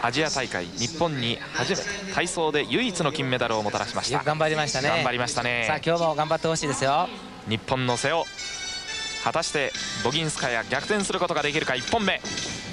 アジア大会日本に初めて体操で唯一の金メダルをもたらしました。 頑張りましたね。 頑張りましたね。 さあ今日も頑張ってほしいですよ。 日本の瀬尾、果たしてボギンスカヤ逆転することができるか。1本目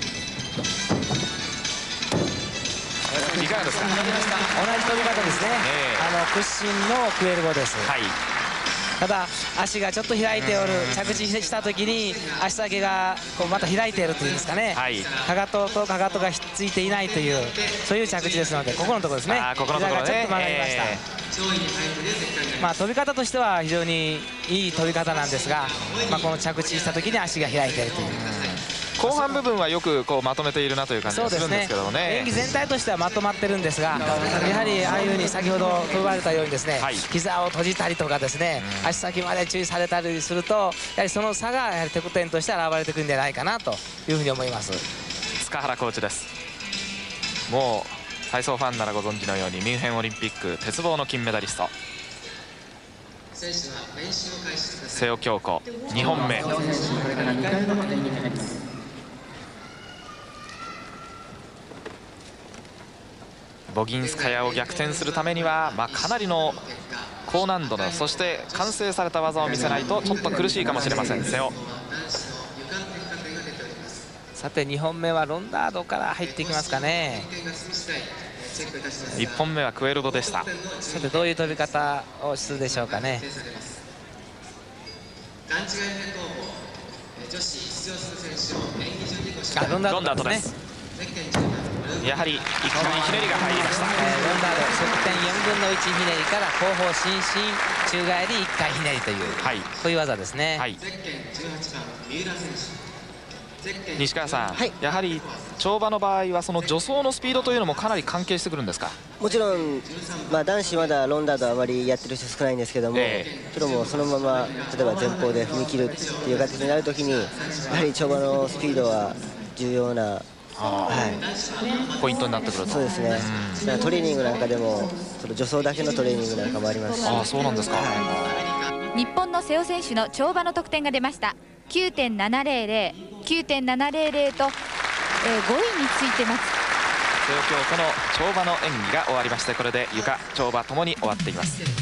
いかがですか。 同じ飛び方ですね。屈身のクエルボです。 はい。 ただ足がちょっと開いておる、着地した時に足先がこうまた開いているというんですかね、はい、かかととかかとがひっついていないというそういう着地ですので、ここのところですね。 ここのところね、 膝がちょっと曲がりました。まあ飛び方としては非常にいい飛び方なんですが、まあこの着地した時に足が開いているという。 後半部分はよくこうまとめているなという感じがするんですけどね。 演技全体としてはまとまってるんですが、やはりああいうふうに先ほど言われたようにですね、膝を閉じたりとかですね、足先まで注意されたりすると、やはりその差がやはり得点として現れてくるんじゃないかなというふうに思います。 塚原コーチです。もう体操ファンならご存知のようにミュンヘンオリンピック鉄棒の金メダリスト瀬尾京子、2本目。ボギンスカヤを逆転するためには、かなりの高難度の、そして完成された技を見せないとちょっと苦しいかもしれません。瀬尾、 さて2本目はロンダードから入っていきますかね。 1本目はクエルボでした。 さてどういう飛び方をするでしょうかね。ロンダードです。 やはり1回ひねりが入りました。 ロンダード側転4分の1ひねりから後方伸身宙返り1回ひねりという、こういう技ですね。 西川さん、やはり跳馬の場合はその助走のスピードというのもかなり関係してくるんですか。 もちろん、男子まだロンダードあまりやってる人少ないんですけども、プロもそのまま例えば前方で踏み切るっていう形になるときに、やはり跳馬のスピードは重要なポイントになってくると。 そうですね。トレーニングなんかでもその助走だけのトレーニングなんかもありますし。 そうなんですか。 日本の瀬尾選手の跳馬の得点が出ました。9.700、9.700 と、5位についてます。 瀬尾京子の跳馬の演技が終わりまして、これで床跳馬ともに終わっています。